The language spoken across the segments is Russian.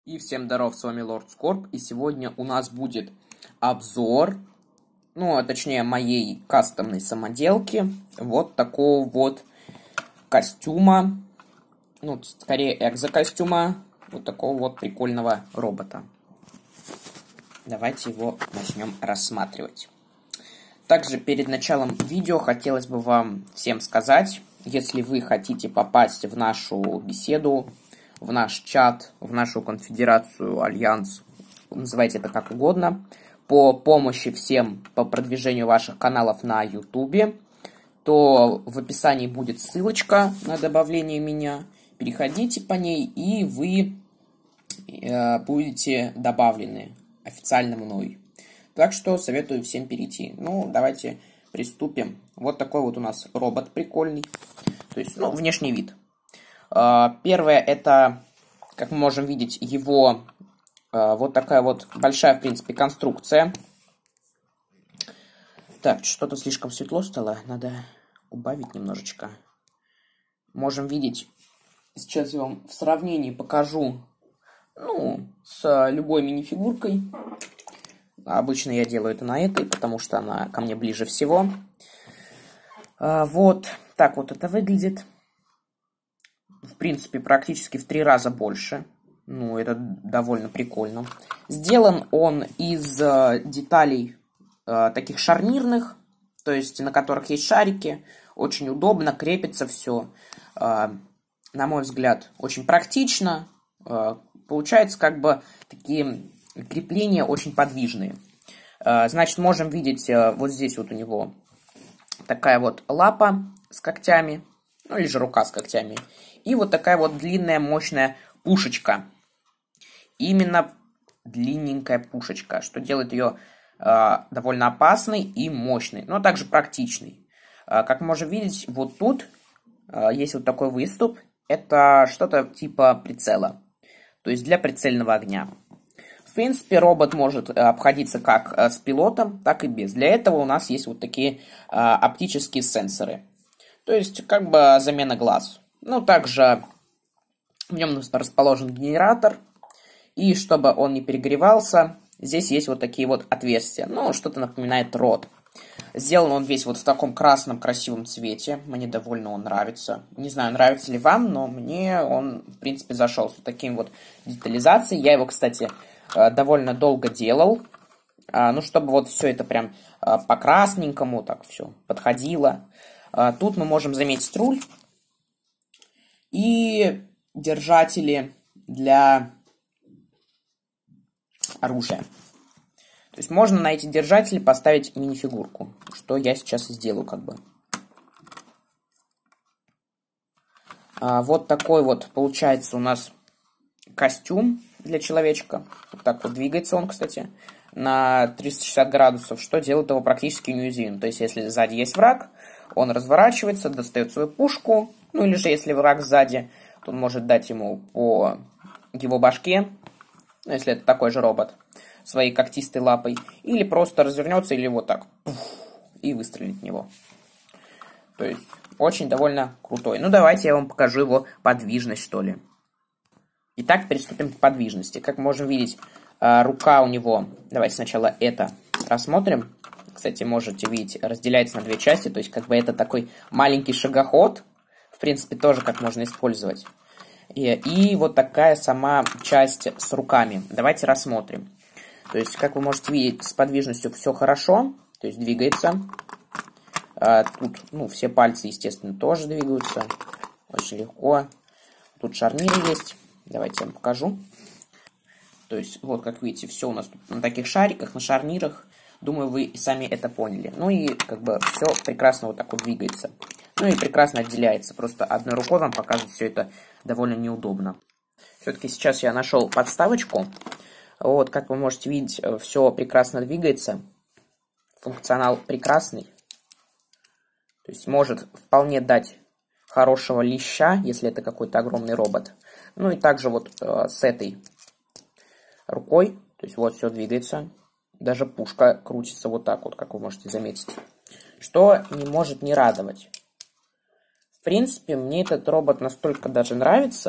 И всем здоров, с вами Лорд Скорб, и сегодня у нас будет обзор, точнее, моей кастомной самоделки, вот такого вот костюма, скорее экзокостюма, вот такого вот прикольного робота. Давайте его начнем рассматривать. Также перед началом видео хотелось бы вам всем сказать, если вы хотите попасть в нашу беседу, в наш чат, в нашу конфедерацию, альянс, называйте это как угодно, по помощи всем по продвижению ваших каналов на YouTube, то в описании будет ссылочка на добавление меня. Переходите по ней, и вы будете добавлены официально мной. Так что советую всем перейти. Давайте приступим. Вот такой вот у нас робот прикольный. То есть, внешний вид. Первое, это, как мы можем видеть, его вот такая вот большая, в принципе, конструкция. Так, что-то слишком светло стало. Надо убавить немножечко. Можем видеть, сейчас я вам в сравнении покажу, с любой минифигуркой. Обычно я делаю это на этой, потому что она ко мне ближе всего. Вот так вот это выглядит. В принципе, практически в 3 раза больше. Это довольно прикольно. Сделан он из деталей таких шарнирных, то есть на которых есть шарики. Очень удобно, крепится все. На мой взгляд, очень практично. Получается, такие крепления очень подвижные. Значит, можем видеть вот здесь вот у него такая вот лапа с когтями, или же рука с когтями. И вот такая вот длинная, мощная пушечка. Именно длинненькая пушечка, что делает ее довольно опасной и мощной, но также практичной. Как можем видеть, вот тут есть вот такой выступ. Это что-то типа прицела, то есть для прицельного огня. В принципе, робот может обходиться как с пилотом, так и без. Для этого у нас есть вот такие оптические сенсоры. То есть, замена глаз. Также в нем расположен генератор. И чтобы он не перегревался, здесь есть вот такие вот отверстия. Что-то напоминает рот. Сделан он весь вот в таком красном красивом цвете. Мне довольно он нравится. Не знаю, нравится ли вам, но мне он, в принципе, зашел с вот таким вот детализацией. Я его, кстати, довольно долго делал. Чтобы вот все это прям по красненькому так все подходило. Тут мы можем заметить руль и держатели для оружия. То есть можно на эти держатели поставить минифигурку, что я сейчас и сделаю Вот такой вот получается у нас костюм для человечка. Вот так вот двигается он, кстати, на 360 градусов, что делает его практически неуязвимым. То есть если сзади есть враг, он разворачивается, достает свою пушку, или же если враг сзади, то он может дать ему по его башке, если это такой же робот, своей когтистой лапой, или просто развернется, или вот так, и выстрелит в него. То есть очень довольно крутой. Давайте я вам покажу его подвижность, что ли. Итак, приступим к подвижности. Как можем видеть, рука у него, давайте сначала это рассмотрим. Кстати, можете видеть, разделяется на 2 части, то есть это такой маленький шагоход, в принципе, тоже как можно использовать. И вот такая сама часть с руками. Давайте рассмотрим. То есть, как вы можете видеть, с подвижностью все хорошо, то есть двигается. Тут, все пальцы, естественно, тоже двигаются. Очень легко. Тут шарниры есть. Давайте я вам покажу. То есть, вот, как видите, все у нас тут на таких шариках, на шарнирах. Думаю, вы и сами это поняли. И, все прекрасно вот так вот двигается. И прекрасно отделяется. Просто одной рукой вам показывать все это довольно неудобно. Все-таки сейчас я нашел подставочку. Вот, как вы можете видеть, все прекрасно двигается. Функционал прекрасный. То есть, может вполне дать хорошего леща, если это какой-то огромный робот. И также вот с этой рукой, то есть вот все двигается. Даже пушка крутится вот так вот, как вы можете заметить. Что не может не радовать. В принципе, мне этот робот настолько даже нравится,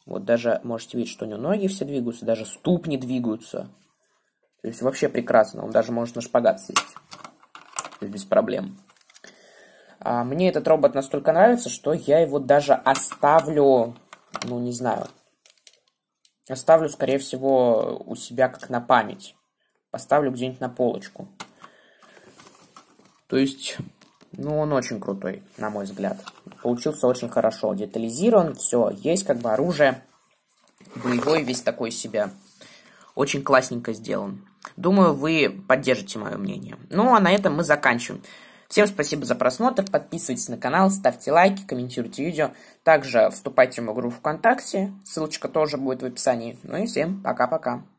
Вот даже можете видеть, что у него ноги все двигаются, даже ступни двигаются. То есть вообще прекрасно. Он даже может на шпагат сесть. То есть без проблем. Мне этот робот настолько нравится, что я его даже оставлю, ну не знаю, оставлю, скорее всего, у себя как на память. Поставлю где-нибудь на полочку. То есть, ну он очень крутой, на мой взгляд. Получился очень хорошо детализирован, все, есть как бы оружие. Боевой весь такой себя. Очень классненько сделан. Думаю, вы поддержите мое мнение. Ну, а на этом мы заканчиваем. Всем спасибо за просмотр. Подписывайтесь на канал, ставьте лайки, комментируйте видео. Также вступайте в мою группу ВКонтакте. Ссылочка тоже будет в описании. Ну и всем пока-пока.